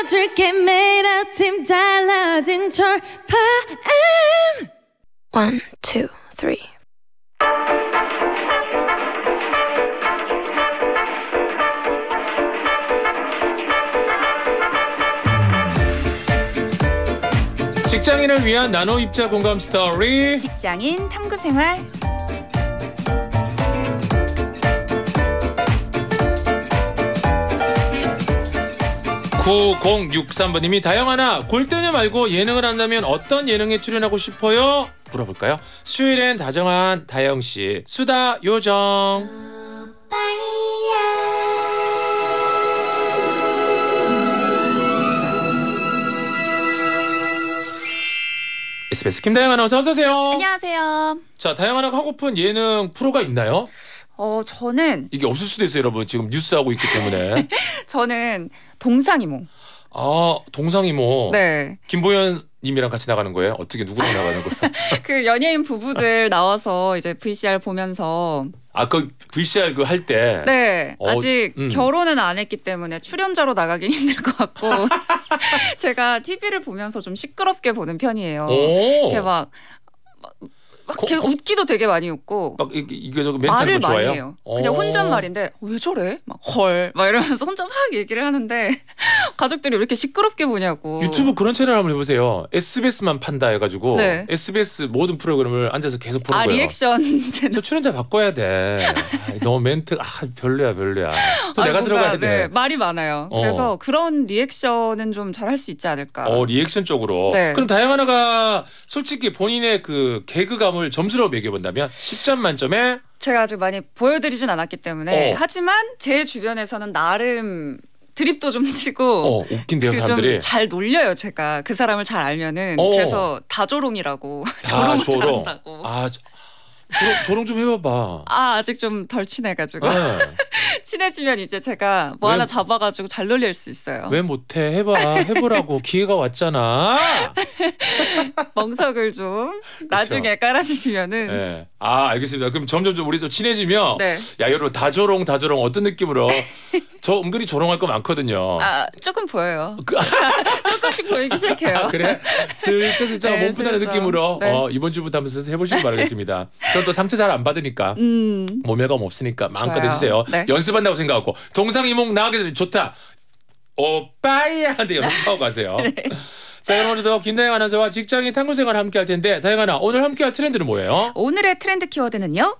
들려줄게 매일 아침 달라진 철파엠. 1, 2, 3. 직장인을 위한 나노 입자 공감 스토리. 직장인 탐구 생활. (9063번님이) 다영아나 골대녀 말고 예능을 한다면 어떤 예능에 출연하고 싶어요? 물어볼까요? 수요일엔 다정한 다영씨 수다 요정. SBS 김다영 아나운서 어서 오세요. 안녕하세요. 자, 다영 아나가 하고픈 예능 프로가 있나요? 저는 이게 없을 수도 있어요, 여러분. 지금 뉴스하고 있기 때문에. 저는 동상이몽. 아, 동상이모. 네. 김보연 님이랑 같이 나가는 거예요? 어떻게 누구랑 나가는 거예요? 그 연예인 부부들 나와서 이제 VCR 보면서 그 VCR 그 할 때. 네. 아직 결혼은 안 했기 때문에 출연자로 나가긴 힘들 것 같고 제가 TV를 보면서 좀 시끄럽게 보는 편이에요. 이렇게 막 웃기도 되게 많이 웃고 막 이게 저거 멘트 말을 하는 거 좋아해요? 많이 해요. 그냥 혼잣말인데 왜 저래? 막 헐 막 이러면서 혼자 막 얘기를 하는데 가족들이 왜 이렇게 시끄럽게 보냐고. 유튜브 그런 채널 한번 해보세요. SBS만 판다 해가지고 네. SBS 모든 프로그램을 앉아서 계속 보는 거예요. 리액션 채널. 저 출연자 바꿔야 돼. 너무 멘트 별로야. 또 내가 뭔가, 들어가야 돼. 네, 말이 많아요. 그래서 그런 리액션은 좀 잘할 수 있지 않을까. 리액션 쪽으로. 네. 그럼 다영아나가 솔직히 본인의 그 개그감을 점수로 매겨본다면 10점 만점에 제가 아직 많이 보여드리진 않았기 때문에 하지만 제 주변에서는 나름 드립도 좀 치고 웃긴데요, 사람들이. 좀 잘 놀려요. 제가 그 사람을 잘 알면은. 그래서 다조롱이라고. 조롱 잘한다고. 조롱 좀 해봐봐. 아직 좀 덜 친해가지고. 친해지면 이제 제가 뭐 하나 잡아가지고 잘 놀릴 수 있어요. 왜 못해? 해보라고. 기회가 왔잖아. 멍석을 좀 나중에 깔아주시면은. 네. 알겠습니다. 그럼 점점 우리 또 친해지면 네. 야, 여러분 다조롱 어떤 느낌으로? 저 은근히 조롱할 거 많거든요. 조금 보여요. 조금씩 보이기 시작해요. 그래? 슬쩍 네, 몸푸다는 느낌으로 네. 이번 주부터 한번 해보시기 바라겠습니다. 전 또 상처 잘 안 받으니까 모멸감 없으니까 마음껏 좋아요. 해주세요. 네. 연습한다고 생각하고 동상이몽 나가기 전에 좋다. 오빠야 한테 연습하고 가세요. 네. 자, 그럼 오늘도 김다영 아나운서와 직장인 탐구생활 함께 할 텐데 다영 아나 오늘 함께 할 트렌드는 뭐예요? 오늘의 트렌드 키워드는요.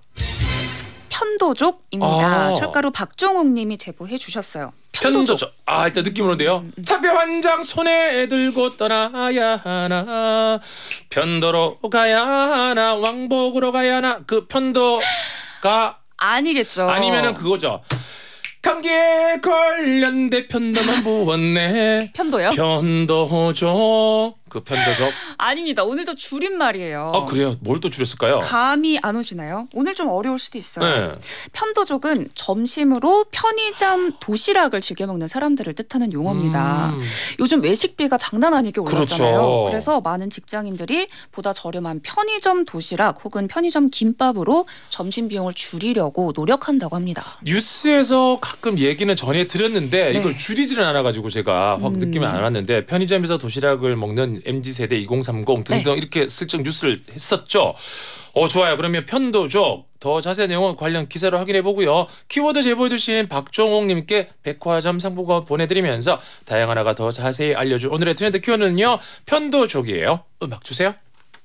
편도족입니다. 철가루 박종옥 님이 제보해 주셨어요. 편도족. 일단 느낌으로인데요. 차표 한 장 손에 들고 떠나야 하나, 편도로 가야 하나, 왕복으로 가야 하나. 그 편도가 아니겠죠. 아니면은 그거죠. 감기에 걸렸는데 편도만 부었네. 편도요? 편도족. 그 편도족. 아닙니다. 오늘도 줄임말이에요. 그래요? 뭘 또 줄였을까요? 감이 안 오시나요? 오늘 좀 어려울 수도 있어요. 네. 편도족은 점심으로 편의점 도시락을 즐겨 먹는 사람들을 뜻하는 용어입니다. 요즘 외식비가 장난 아니게 올랐잖아요. 그렇죠. 그래서 많은 직장인들이 보다 저렴한 편의점 도시락 혹은 편의점 김밥으로 점심 비용을 줄이려고 노력한다고 합니다. 뉴스에서 가끔 얘기는 전에 들었는데 이걸 줄이지는 않아가지고 제가 확 느낌이 안 왔는데 편의점에서 도시락을 먹는 MZ세대 2030 등등 이렇게 슬쩍 뉴스를 했었죠. 좋아요. 그러면 편도족 더 자세한 내용은 관련 기사로 확인해 보고요. 키워드 제보해 주신 박종옥님께 백화점 상품권 보내드리면서 다영 아나가 더 자세히 알려줄 오늘의 트렌드 키워드는요. 편도족이에요. 음악 주세요.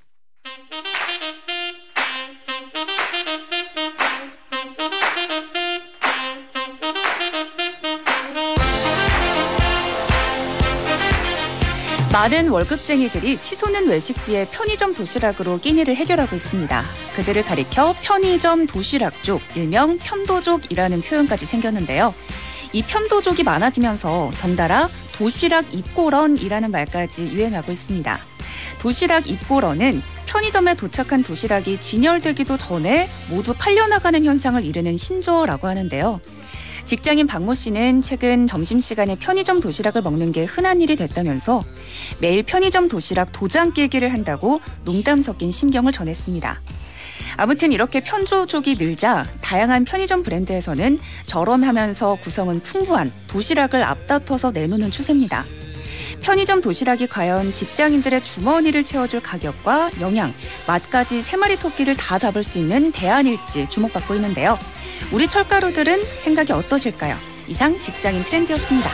많은 월급쟁이들이 치솟는 외식비에 편의점 도시락으로 끼니를 해결하고 있습니다. 그들을 가리켜 편의점 도시락족, 일명 편도족이라는 표현까지 생겼는데요. 이 편도족이 많아지면서 덩달아 도시락 입고런이라는 말까지 유행하고 있습니다. 도시락 입고런은 편의점에 도착한 도시락이 진열되기도 전에 모두 팔려나가는 현상을 이르는 신조어라고 하는데요. 직장인 박모 씨는 최근 점심시간에 편의점 도시락을 먹는 게 흔한 일이 됐다면서 매일 편의점 도시락 도장 깨기를 한다고 농담 섞인 심경을 전했습니다. 아무튼 이렇게 편도족이 늘자 다양한 편의점 브랜드에서는 저렴하면서 구성은 풍부한 도시락을 앞다퉈서 내놓는 추세입니다. 편의점 도시락이 과연 직장인들의 주머니를 채워줄 가격과 영양, 맛까지 3마리 토끼를 다 잡을 수 있는 대안일지 주목받고 있는데요. 우리 철가루들은 생각이 어떠실까요? 이상 직장인 트렌드였습니다.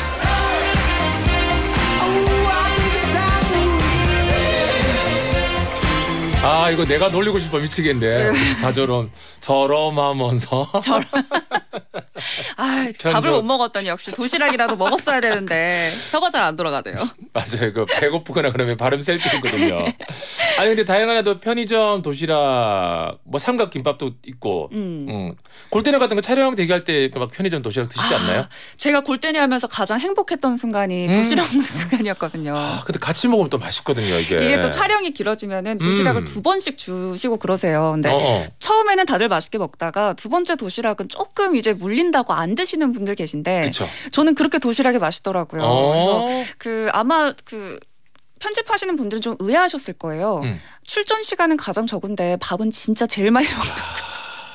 아 이거 내가 놀리고 싶어 미치겠네. 다저럼 저렴하면서 아, 밥을 못 먹었더니 역시 도시락이라도 먹었어야 되는데 혀가 잘 안 돌아가네요. 맞아요. 그 배고프거나 그러면 발음 셀 때 있거든요. 아니 근데 다양한 편의점 도시락 뭐 삼각김밥도 있고 골대녀 같은 거 촬영 대기할 때 막 편의점 도시락 드시지 않나요? 제가 골대녀 하면서 가장 행복했던 순간이 도시락 먹는 순간이었거든요. 근데 같이 먹으면 또 맛있거든요 이게 또 촬영이 길어지면은 도시락을 2번씩 주시고 그러세요. 근데 처음에는 다들 맛있게 먹다가 두 번째 도시락은 조금 이제 물린다고 안 드시는 분들 계신데 그쵸. 저는 그렇게 도시락이 맛있더라고요. 그래서 아마 편집하시는 분들은 좀 의아하셨을 거예요. 출전 시간은 가장 적은데 밥은 진짜 제일 많이 먹더라고요.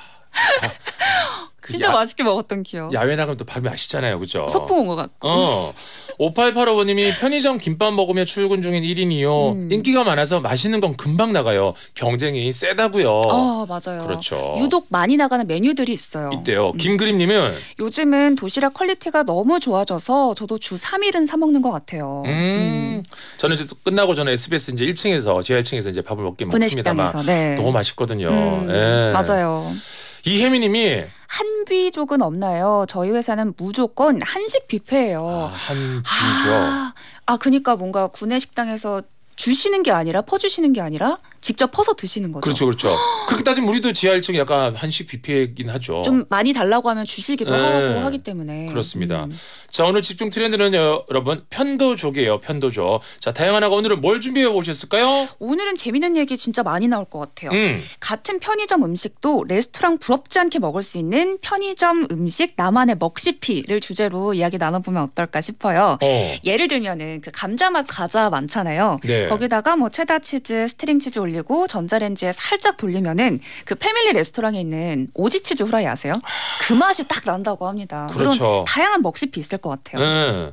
진짜 맛있게 먹었던 기억. 야외 나가면 또 밥이 맛있잖아요. 그죠? 소풍 온 것 같고. 5885번님이 편의점 김밥 먹으며 출근 중인 1인이요. 인기가 많아서 맛있는 건 금방 나가요. 경쟁이 세다고요. 맞아요. 그렇죠. 유독 많이 나가는 메뉴들이 있어요. 있대요. 김그림님은 요즘은 도시락 퀄리티가 너무 좋아져서 저도 주 3일은 사 먹는 것 같아요. 저는 이제 또 끝나고 저는 SBS 이제 1층에서 지하 1층에서 이제 밥을 먹습니다만 네. 너무 맛있거든요. 맞아요. 이혜미님이 한비족은 없나요? 저희 회사는 무조건 한식 뷔페예요. 한비족. 그러니까 뭔가 구내 식당에서 주시는 게 아니라 퍼주시는 게 아니라 직접 퍼서 드시는 거죠. 그렇죠, 그렇죠. 그렇게 따지면 우리도 지하 1층 약간 한식 뷔페이긴 하죠. 좀 많이 달라고 하면 주시기도 하고 하기 때문에. 그렇습니다. 자, 오늘 집중 트렌드는 여러분 편도족이에요. 편도족. 자, 다양하나가 오늘은 뭘 준비해 오셨을까요? 오늘은 재미있는 얘기 진짜 많이 나올 것 같아요. 같은 편의점 음식도 레스토랑 부럽지 않게 먹을 수 있는 편의점 음식 나만의 먹시피를 주제로 이야기 나눠보면 어떨까 싶어요. 예를 들면은 그 감자맛 과자 많잖아요. 네. 거기다가 뭐 체다 치즈, 스트링 치즈 올리고 전자레인지에 살짝 돌리면은 그 패밀리 레스토랑에 있는 오지 치즈 후라이 아세요? 그 맛이 딱 난다고 합니다. 그렇죠. 물론 다양한 먹시피 있을 것 같아요. 네.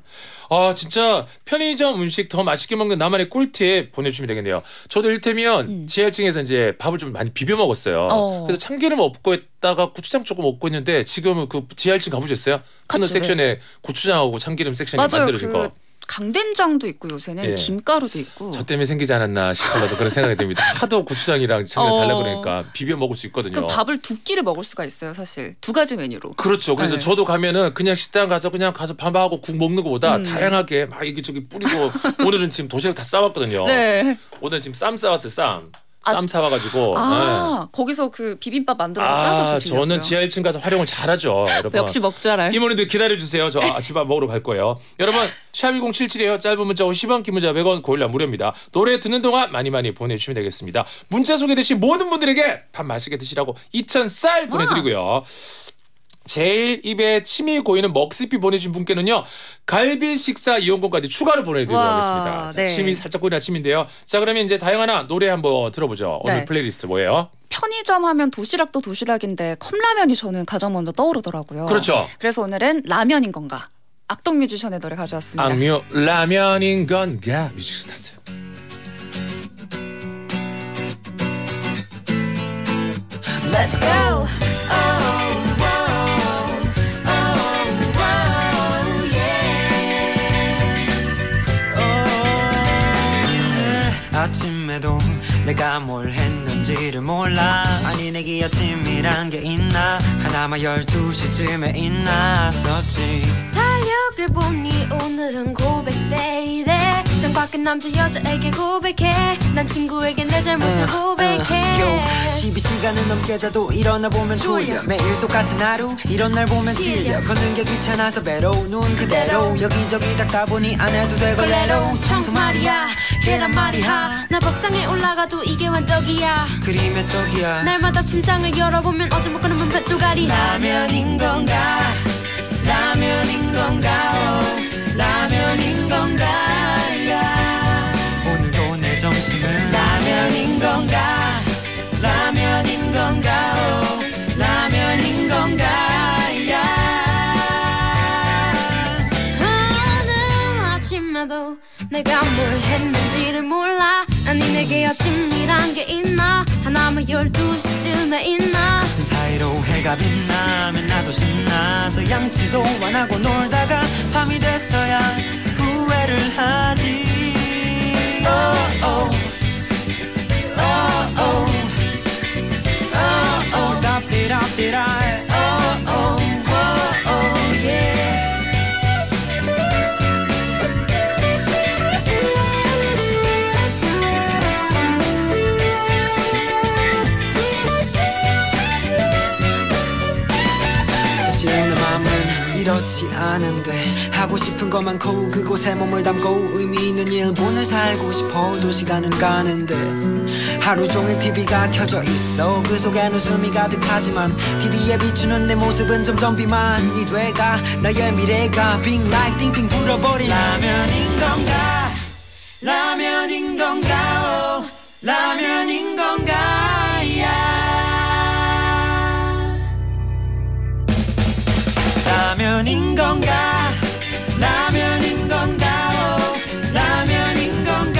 진짜 편의점 음식 더 맛있게 먹는 나만의 꿀팁 보내주시면 되겠네요. 저도 일테면 지하 1층에서 이제 밥을 좀 많이 비벼 먹었어요. 그래서 참기름 엎고 했다가 고추장 조금 엎고 했는데 지금은 그 지하 1층 가보셨어요? 어느 섹션에 고추장하고 참기름 섹션이 만들어진 거. 강된장도 있고 요새는 김가루도 있고. 저 때문에 생기지 않았나 싶어도 그런 생각이 듭니다. 하도 고추장이랑 참기름 달라고 그러니까 비벼 먹을 수 있거든요. 그럼 밥을 두 끼를 먹을 수가 있어요. 사실 두 가지 메뉴로. 그렇죠. 그래서 저도 가면은 그냥 식당 가서 밥하고 국 먹는 것보다 다양하게 막 이기저기 뿌리고 오늘은 지금 도시락 다 싸왔거든요. 네. 오늘 지금 쌈 싸왔어요. 쌈 사와가지고. 거기서 그 비빔밥 만들어서 싸서 드시려고요. 저는 지하 1층 가서 활용을 잘하죠. 여러분. 역시 먹자랄. 이모님들 기다려주세요. 저 아침밥 먹으러 갈 거예요. 여러분 샵 1077이에요. 짧은 문자 50원, 긴 문자 100원, 고일라 무료입니다. 노래 듣는 동안 많이 보내주시면 되겠습니다. 문자 소개되신 모든 분들에게 밥 맛있게 드시라고 2,000쌀 보내드리고요. 제일 입에 침이 고이는 먹스피 보내주신 분께는요 갈비 식사 이용권까지 추가로 보내드리도록 하겠습니다. 자, 침이 살짝 고이는 아침인데요. 자, 그러면 이제 다양한 노래 한번 들어보죠. 오늘 플레이리스트 뭐예요? 편의점 하면 도시락도 도시락인데 컵라면이 저는 가장 먼저 떠오르더라고요. 그렇죠. 그래서 오늘은 라면인 건가? 악동 뮤지션의 노래 가져왔습니다. 악뮤 라면인 건가? 뮤직 스타트. Let's go. 아침에도 내가 뭘 했는지를 몰라. 아니 내게 아침이란 게 있나. 하나만 12시쯤에 있나었지. 달력을 보니 오늘은 고백데이래. 창밖에 남자 여자에게 고백해. 난 친구에게 내 잘못을 고백해. 12시간은 넘게 자도 일어나 보면 졸려. 매일 똑같은 하루 이런 날 보면 질려. 걷는 게 귀찮아서 배로 눈 그대로 여기저기 닦다 보니 안 해도 돼 걸레로. 청소 말이야 계란 말이야. 나 밥상에 올라가도 이게 완벽이야. 그림의 떡이야. 날마다 침장을 열어보면 어제 먹고는 문패 쪼가리. 라면인 건가 라면인 건가 라면인 건가 야. 오늘도 내 점심은 라면인 건가 라면인 건가 라면인 건가 야. 오늘 아침에 나도 내가 뭘 했는지를 몰라. 아니 내게 아침이란 게 있나. 하나만 12시쯤에 있나. 같은 사이로 해가 빛나면 나도 신나서 양치도 안 하고 놀다가 밤이 됐어야 후회를 하지. oh, oh. Oh, oh. Oh, oh. Stop it, up it, I. Oh, oh, oh, oh, yeah. 사실 내 맘은 이렇지 않은데 하고 싶은 것 많고 그곳에 몸을 담고 의미 있는 일본을 살고 싶어도 시간은 가는데 하루 종일 TV가 켜져 있어. 그 속엔 웃음이 가득하지만 TV에 비추는 내 모습은 점점 비만이 돼가. 나의 미래가 빙 like 띵띵 불어버린 라면인 건가. 라면인 건가. oh. 라면인 건가. 라면인 건가. 라면인 건가. oh. 라면인 건가.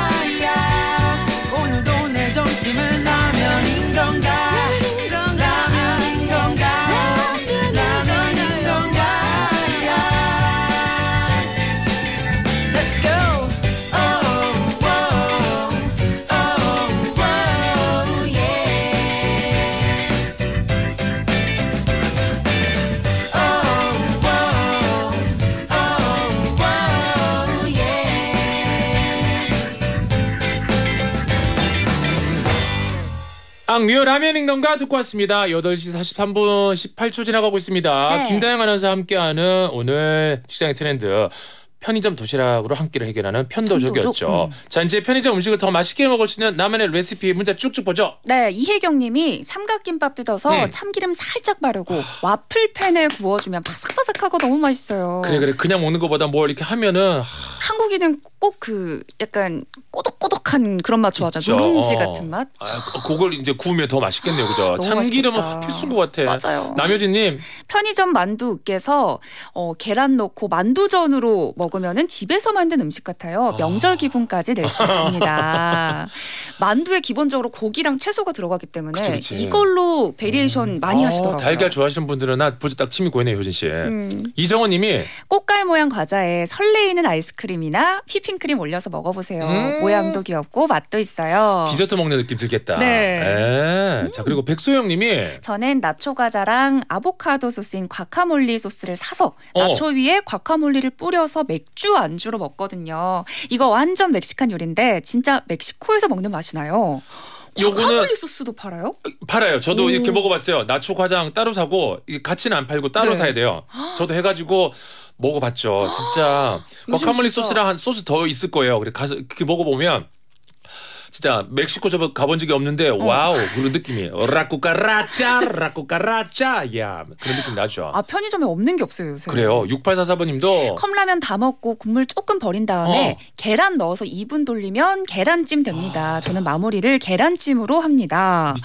오늘도 내 점심은 라면인 건가. 라면인 건가. 라면인 건가. Let's go. Oh, oh, oh, oh, yeah. Oh, oh, oh, oh, yeah. 악뮤 라면인 건가 듣고 왔습니다. 8시 43분 18초 지나가고 있습니다. 네. 김다영 아나운서와 함께하는 오늘 직장의 트렌드 편의점 도시락으로 한 끼를 해결하는 편도족이었죠. 편도족? 자, 이제 편의점 음식을 더 맛있게 먹을 수 있는 나만의 레시피 문자 쭉쭉 보죠. 네, 이혜경님이 삼각김밥 뜯어서 참기름 살짝 바르고 와플팬에 구워주면 바삭바삭하고 너무 맛있어요. 그래 그냥 먹는 것보다 뭘 이렇게 하면은 한국인은 꼭 그 약간 꼬독꼬독한 그런 맛 좋아하잖아. 있죠. 누룽지 같은 맛. 그걸 이제 구우면 더 맛있겠네요, 그죠? 너무 참기름은 맛있겠다. 필수인 것 같아. 맞아요. 남효진님, 편의점 만두 으깨서 계란 넣고 만두전으로 먹으면은 집에서 만든 음식 같아요. 명절 기분까지 낼 수 있습니다. 만두에 기본적으로 고기랑 채소가 들어가기 때문에 그치. 이걸로 베리에이션 많이 하시더라고요. 달걀 좋아하시는 분들은 나 벌써 딱 침이 고이네요, 효진 씨. 이정원님이 꽃갈 모양 과자에 설레이는 아이스크림이나 휘핑크림 올려서 먹어보세요. 모양도 귀엽고 맛도 있어요. 디저트 먹는 느낌 들겠다. 네. 자, 그리고 백소영님이 저는 나초 과자랑 아보카도 소스인 과카몰리 소스를 사서 나초 위에 과카몰리를 뿌려서 맥주 안주로 먹거든요. 이거 완전 멕시칸 요리인데 진짜 멕시코에서 먹는 맛이 나요. 요거는 과카몰리 소스도 팔아요? 팔아요. 저도 이렇게 먹어봤어요. 나초 과장 따로 사고 이게 같이는 안 팔고 따로 네. 사야 돼요. 저도 해가지고 먹어봤죠. 진짜 요즘 과카몰리 진짜. 소스랑 한 소스 더 있을 거예요. 그래 가서 그 먹어보면 진짜 멕시코 저 가본 적이 없는데 와우 그런 느낌이 라꾸까라짜 야 그런 느낌 나죠. 아 편의점에 없는 게 없어요 요새. 그래요. 6844번님도 컵라면 다 먹고 국물 조금 버린 다음에 계란 넣어서 2분 돌리면 계란찜 됩니다. 저는 마무리를 계란찜으로 합니다.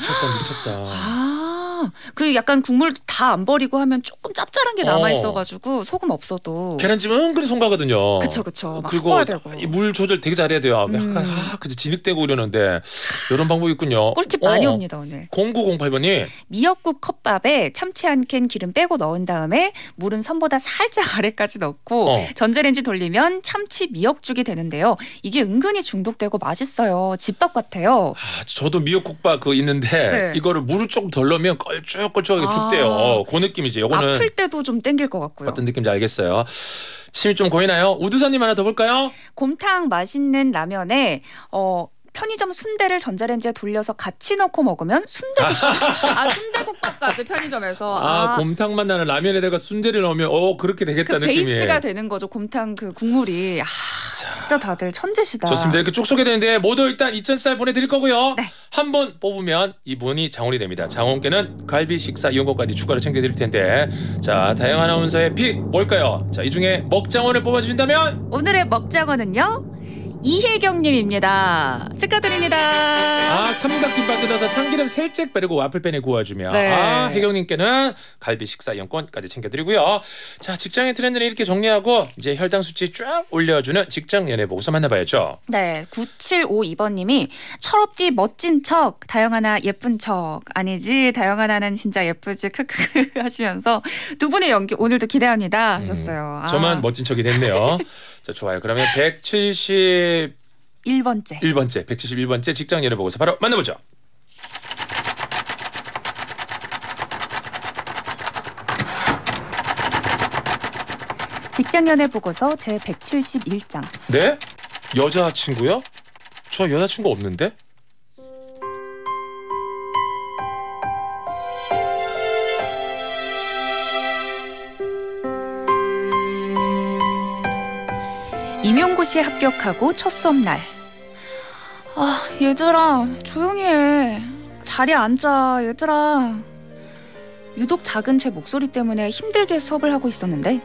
미쳤다. 그 약간 국물 다 안 버리고 하면 조금 짭짤한 게 남아 있어가지고 소금 없어도. 계란찜은 은근히 손가거든요. 그쵸. 막 그리고 섞어야 되고. 물 조절 되게 잘해야 돼요. 약간 그저 진흙대고 이러는데 이런 방법이 있군요. 꿀팁 많이 옵니다 오늘. 0908번이 미역국 컵밥에 참치 한 캔 기름 빼고 넣은 다음에 물은 선보다 살짝 아래까지 넣고 전자레인지 돌리면 참치 미역죽이 되는데요. 이게 은근히 중독되고 맛있어요. 집밥 같아요. 저도 미역국밥 그거 있는데 네. 이거를 물을 조금 덜 넣으면 걸쭉걸쭉하게 죽대요. 그 느낌이지. 요거는 아플 때도 좀 땡길 것 같고요. 어떤 느낌인지 알겠어요. 침이 좀 고이나요? 우두선님 하나 더 볼까요? 곰탕 맛있는 라면에 편의점 순대를 전자레인지에 돌려서 같이 넣고 먹으면 순대국밥까지 편의점에서. 곰탕만 나는 라면에다가 순대를 넣으면 그렇게 되겠다 그 느낌이. 베이스가 되는 거죠. 곰탕 그 국물이. 진짜 다들 천재시다. 좋습니다. 이렇게 쭉 소개되는데 모두 일단 2,000쌀 보내드릴 거고요. 네. 한 분 뽑으면 이분이 장원이 됩니다. 장원께는 갈비 식사 이용권까지 추가로 챙겨드릴 텐데 자 다영 아나운서의 픽 뭘까요? 자 이 중에 먹장원을 뽑아주신다면 오늘의 먹장원은요. 이혜경님입니다. 축하드립니다. 아, 삼각김밥 뜯어서 참기름 살짝 바르고 와플팬에 구워주면 네. 아, 혜경님께는 갈비 식사 이용권까지 챙겨드리고요. 자, 직장의 트렌드는 이렇게 정리하고 이제 혈당 수치 쫙 올려주는 직장 연애 보고서 만나봐야죠. 네, 9752번님이 철없디 멋진 척, 다영아나 예쁜 척. 아니지, 다영아나는 진짜 예쁘지 크크 하시면서 두 분의 연기 오늘도 기대합니다 하셨어요. 저만 멋진 척이 됐네요. 자, 좋아요. 그러면 171번째 171번째 직장 연애 보고서 바로 만나보죠. 직장 연애 보고서 제 171장. 네? 여자친구요? 저 여자친구 없는데? 임용고시에 합격하고 첫 수업날. 아, 얘들아 조용히 해. 자리에 앉아 얘들아. 유독 작은 제 목소리 때문에 힘들게 수업을 하고 있었는데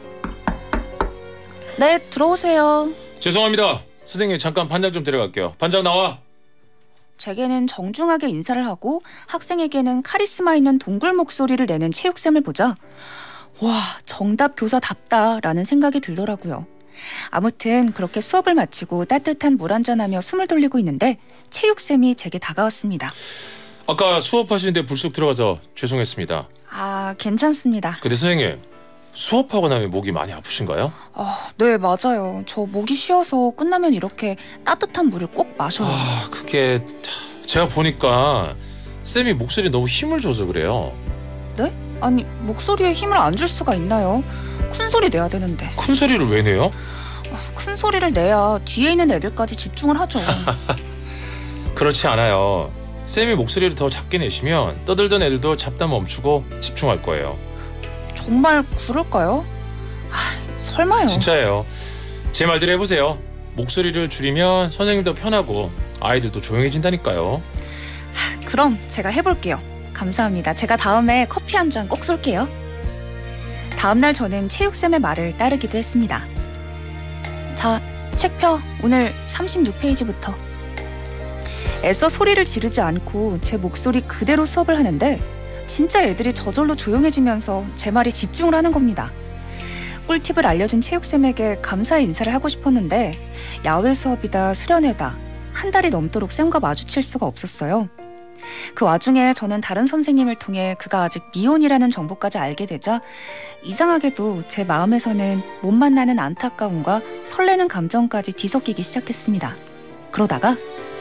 네, 들어오세요. 죄송합니다. 선생님 잠깐 반장 좀 데려갈게요. 반장 나와. 제게는 정중하게 인사를 하고 학생에게는 카리스마 있는 동굴 목소리를 내는 체육쌤을 보자 와, 정답 교사답다라는 생각이 들더라고요. 아무튼 그렇게 수업을 마치고 따뜻한 물 한잔하며 숨을 돌리고 있는데 체육쌤이 제게 다가왔습니다. 아까 수업하시는데 불쑥 들어가서 죄송했습니다. 아, 괜찮습니다. 근데 선생님 수업하고 나면 목이 많이 아프신가요? 네, 맞아요. 저 목이 쉬어서 끝나면 이렇게 따뜻한 물을 꼭 마셔요. 아, 그게 제가 보니까 쌤이 목소리에 너무 힘을 줘서 그래요. 네? 아니, 목소리에 힘을 안 줄 수가 있나요? 큰 소리 내야 되는데. 큰 소리를 왜 내요? 큰 소리를 내야 뒤에 있는 애들까지 집중을 하죠. 그렇지 않아요. 쌤이 목소리를 더 작게 내시면 떠들던 애들도 잡다 멈추고 집중할 거예요. 정말 그럴까요? 아, 설마요. 진짜예요. 제 말대로 해보세요. 목소리를 줄이면 선생님도 편하고 아이들도 조용해진다니까요. 그럼 제가 해볼게요. 감사합니다. 제가 다음에 커피 한 잔 꼭 쏠게요. 다음날 저는 체육쌤의 말을 따르기도 했습니다. 자, 책 펴. 오늘 36페이지부터. 애써 소리를 지르지 않고 제 목소리 그대로 수업을 하는데 진짜 애들이 저절로 조용해지면서 제 말에 집중을 하는 겁니다. 꿀팁을 알려준 체육쌤에게 감사의 인사를 하고 싶었는데 야외 수업이다 수련회다 한 달이 넘도록 쌤과 마주칠 수가 없었어요. 그 와중에 저는 다른 선생님을 통해 그가 아직 미혼이라는 정보까지 알게 되자 이상하게도 제 마음에서는 못 만나는 안타까움과 설레는 감정까지 뒤섞이기 시작했습니다. 그러다가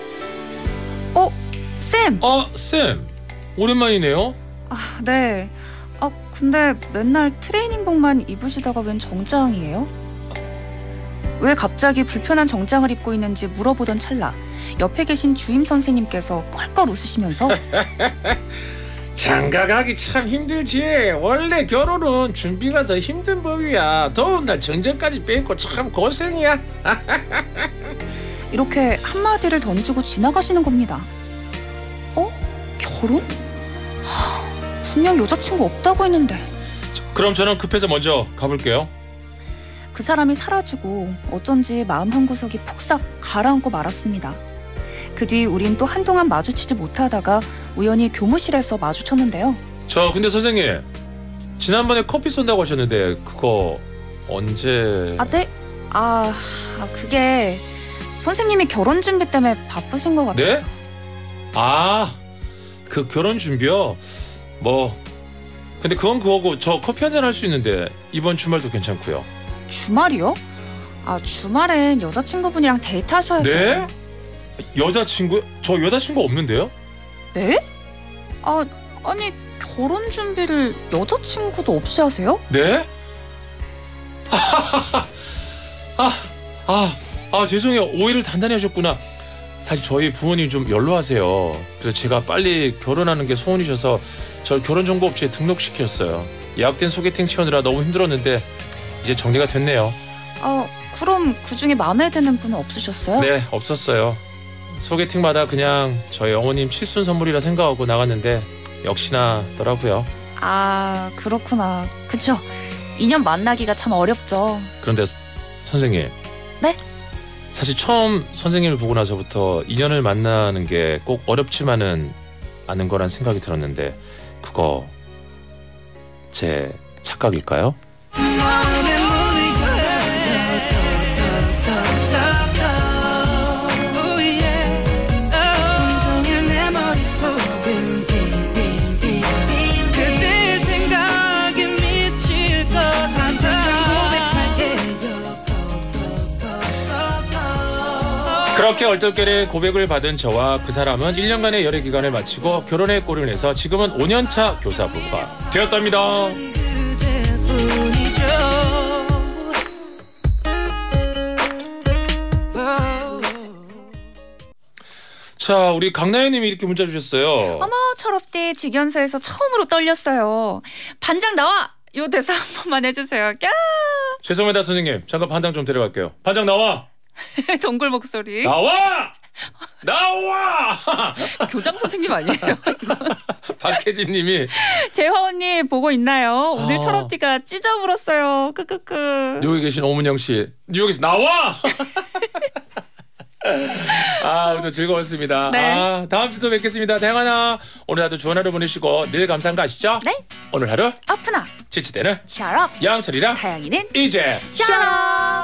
쌤! 쌤! 오랜만이네요. 네. 근데 맨날 트레이닝복만 입으시다가 웬 정장이에요? 왜 갑자기 불편한 정장을 입고 있는지 물어보던 찰나 옆에 계신 주임 선생님께서 껄껄 웃으시면서 장가가기 참 힘들지. 원래 결혼은 준비가 더 힘든 법이야. 더운 날 정전까지 빼고 참 고생이야. 이렇게 한마디를 던지고 지나가시는 겁니다. 결혼? 분명 여자친구 없다고 했는데. 그럼 저는 급해서 먼저 가볼게요. 그 사람이 사라지고 어쩐지 마음 한구석이 폭삭 가라앉고 말았습니다. 그 뒤 우린 또 한동안 마주치지 못하다가 우연히 교무실에서 마주쳤는데요. 근데 선생님 지난번에 커피 쏜다고 하셨는데 그거 언제... 네? 그게 선생님이 결혼 준비 때문에 바쁘신 것 같아서. 네? 그 결혼 준비요? 근데 그건 그거고 저 커피 한잔 할 수 있는데 이번 주말도 괜찮고요. 주말이요? 주말엔 여자친구분이랑 데이트하셔야죠. 네? 여자친구? 저 여자친구 없는데요? 네? 아니 결혼 준비를 여자친구도 없이 하세요? 네? 죄송해요. 오해를 단단히 하셨구나. 사실 저희 부모님 좀 연로하세요. 그래서 제가 빨리 결혼하는 게 소원이셔서 저 결혼정보업체에 등록시켰어요. 예약된 소개팅 치우느라 너무 힘들었는데 이제 정리가 됐네요. 그럼 그중에 마음에 드는 분은 없으셨어요? 네, 없었어요. 소개팅마다 그냥 저희 어머님 칠순 선물이라 생각하고 나갔는데 역시나 더라고요. 그렇구나. 그쵸. 인연 만나기가 참 어렵죠. 그런데 선생님. 네? 사실 처음 선생님을 보고 나서부터 인연을 만나는 게 꼭 어렵지만은 않은 거란 생각이 들었는데 그거 제 착각일까요? 그렇게 얼떨결에 고백을 받은 저와 그 사람은 1년간의 열애 기간을 마치고 결혼에 골을 내서 지금은 5년차 교사부부가 되었답니다. 자, 우리 강나연님이 이렇게 문자 주셨어요. 어머, 철업디 직연서에서 처음으로 떨렸어요. 반장 나와! 요 대사 한 번만 해주세요. 꺄! 죄송합니다 선생님. 잠깐 반장 좀 데려갈게요. 반장 나와! 동굴 목소리. 나와! 나와! 교장 선생님 아니에요? 박혜진님이 재화 언니 보고 있나요? 오늘 아. 철업디가 찢어 물었어요. 크크크. 뉴욕에 계신 오문영 씨, 뉴욕에서 나와! 아, 오늘 즐거웠습니다. 네. 아, 다음 주도 뵙겠습니다. 다영아나 오늘 하루 좋은 하루 보내시고 늘 감사한 거 아시죠? 네. 오늘 하루 아프나 지치대는 치아럽 양철이랑 다양이는 이제 샤럽.